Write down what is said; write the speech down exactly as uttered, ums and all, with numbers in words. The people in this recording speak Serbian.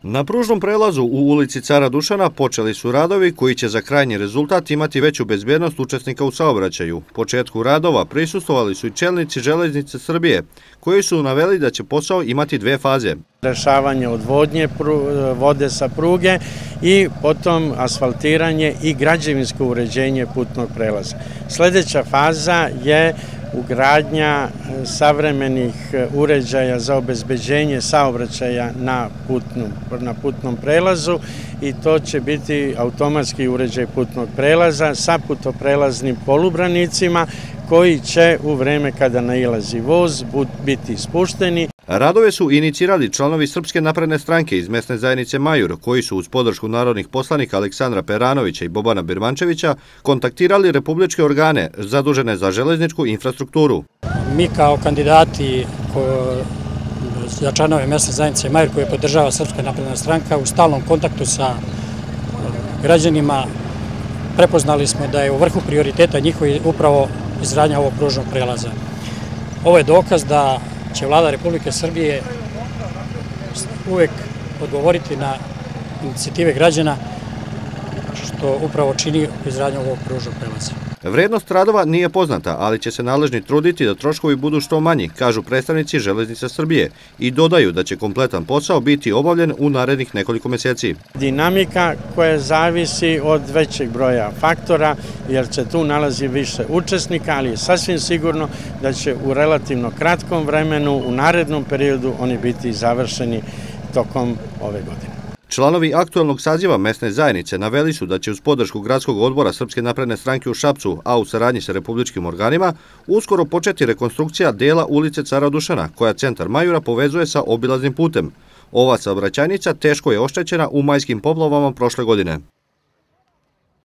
Na pružnom prelazu u ulici Cara Dušana počeli su radovi koji će za krajnji rezultat imati veću bezbjednost učesnika u saobraćaju. Početku radova prisustvovali su i čelnici Železnice Srbije, koji su naveli da će posao imati dve faze. Rešavanje odvodnje vode sa pruge i potom asfaltiranje i građevinsko uređenje putnog prelaza. Sljedeća faza je ugradnja savremenih uređaja za obezbeđenje saobraćaja na putnom, na putnom prelazu i to će biti automatski uređaj putnog prelaza sa putoprelaznim polubranicima koji će u vreme kada nailazi voz biti spušteni. Radove su inicirali članovi Srpske napredne stranke iz mesne zajednice Majur, koji su uz podršku narodnih poslanika Aleksandra Peranovića i Bobana Birmančevića kontaktirali republičke organe zadužene za železničku infrastrukturu. Mi kao kandidati za članove mesne zajednice Majur, koje podržava Srpska napredna stranka, u stalnom kontaktu sa građanima prepoznali smo da je u vrhu prioriteta njihovi upravo izgradnja ovog pružnog prelaza. Ovo je dokaz da će Vlada Republike Srbije uvek odgovoriti na inicijative građana, što upravo čini izgradnju ovog pružnog prelaza. Vrednost radova nije poznata, ali će se nadležni truditi da troškovi budu što manji, kažu predstavnici Železnice Srbije, i dodaju da će kompletan posao biti obavljen u narednih nekoliko mjeseci. Dinamika koja zavisi od većeg broja faktora, jer se tu nalazi više učesnika, ali je sasvim sigurno da će u relativno kratkom vremenu, u narednom periodu, oni biti završeni tokom ove godine. Članovi aktualnog saziva mesne zajednice naveli su da će uz podršku gradskog odbora Srpske napredne stranke u Šapcu, a u saradnji sa republičkim organima, uskoro početi rekonstrukcija dela ulice Cara Dušana, koja centar Majura povezuje sa obilaznim putem. Ova saobraćajnica teško je oštećena u majskim poplavama prošle godine.